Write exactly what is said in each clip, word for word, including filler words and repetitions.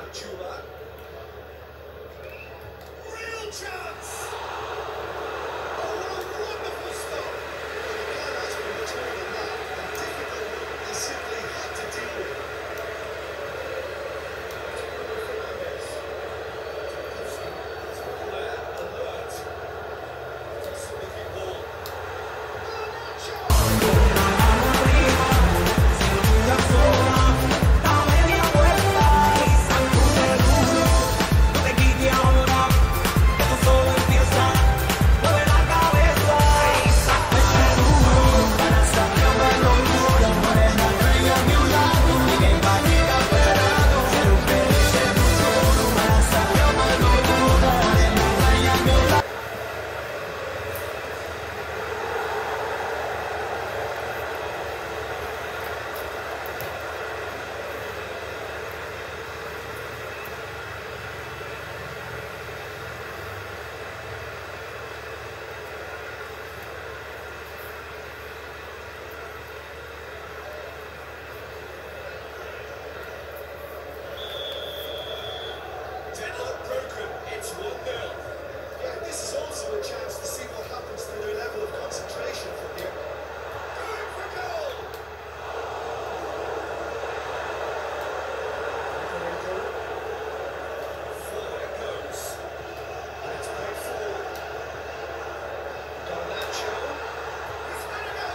Chula. Real chance! Oh, what a wonderful stop! Well, you can't ask for much more than that. And difficult, he simply had to deal with it. Alert. Just looking ball. Deadlock broken, it's one nil. Yeah, this is also a chance to see what happens to their level of concentration from here. Going for goal! Forward it goes. And it's played forward. Garnacho. He's gonna go!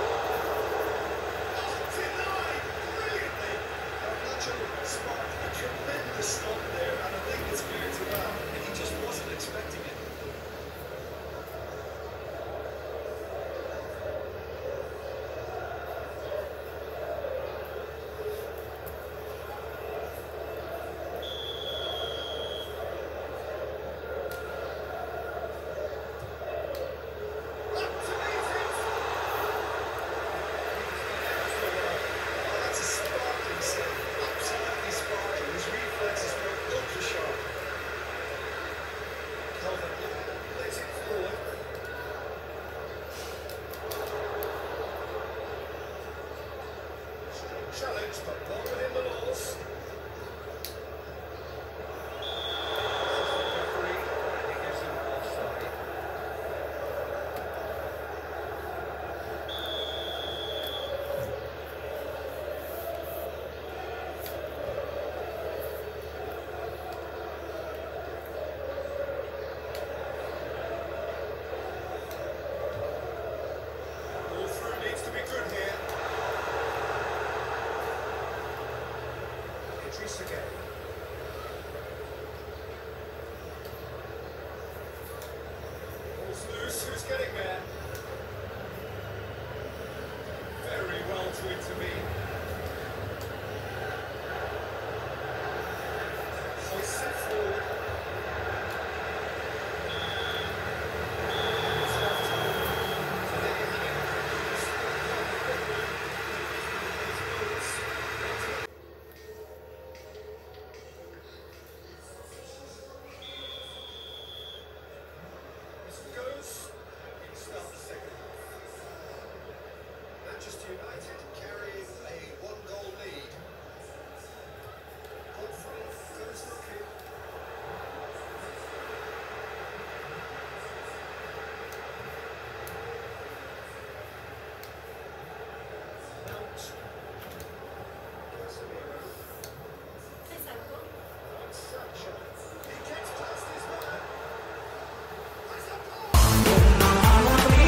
Oh, denied brilliantly! Garnacho sparked a tremendous stop there, and I think it's fair to that. He just wasn't expecting it. Up to meet it! Oh, that's a sparkling save. Absolutely sparkling. His reflexes were ultra sharp. Calvert lays it forward. Strong challenge, but not within the laws. Referee, and he gives him offside. All through needs to be good here. Idris again. Ball's loose, who's getting there? Very well to intervene. So set forward. It's left. So there you have it. Whistle goes. We start the second half. Manchester United carrying a one-goal lead. Godfrey goes looking. Mount. Casemiro. And Sancho. He gets past his man. Has a ball!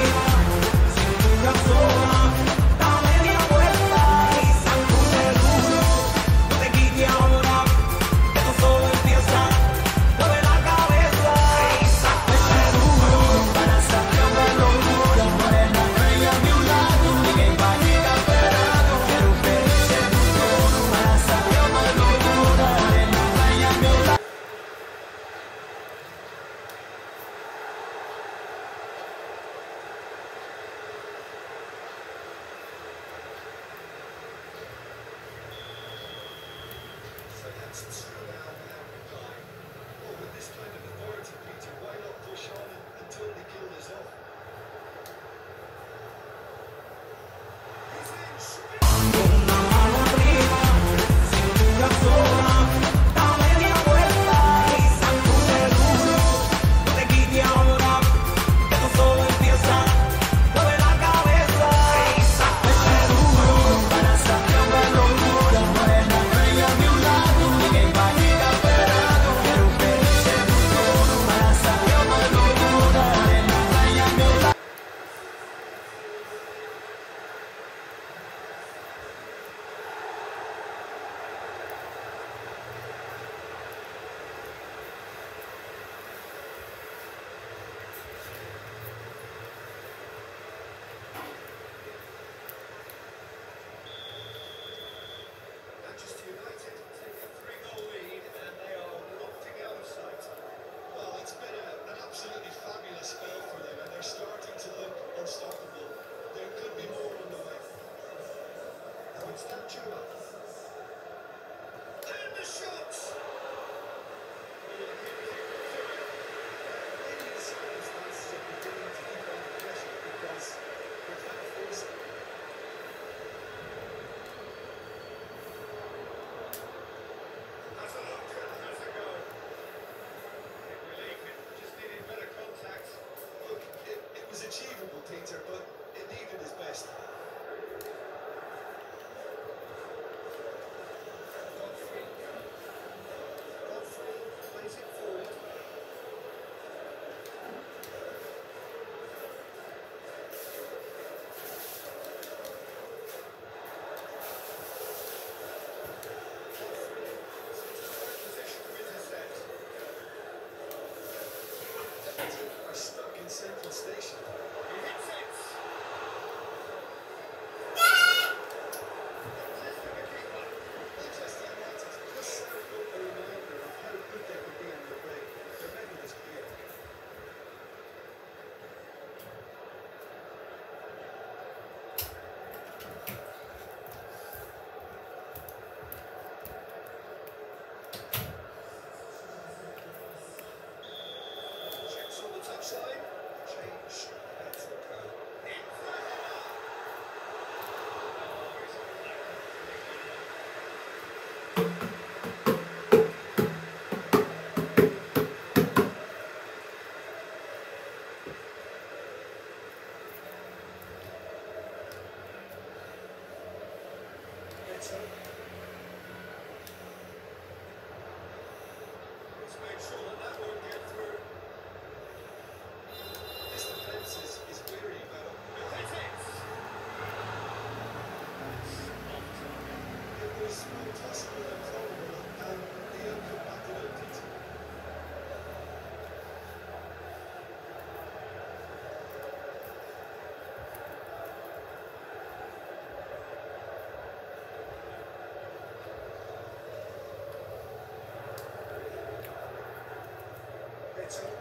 So that's two now without reply. Well, with this kind of authority, Peter, why not push on until they kill this off? He's in, shoot it! are stuck in Central Station. He hits it. Manchester United just served up a reminder of how good they could be on the break. Their method is clear. Checks on the touchline. Change. That's okay. Let's make sure that that won't get through. This defence is, is weary about it. It was fantastic and probable, and the outcome backed it up, Peter. It's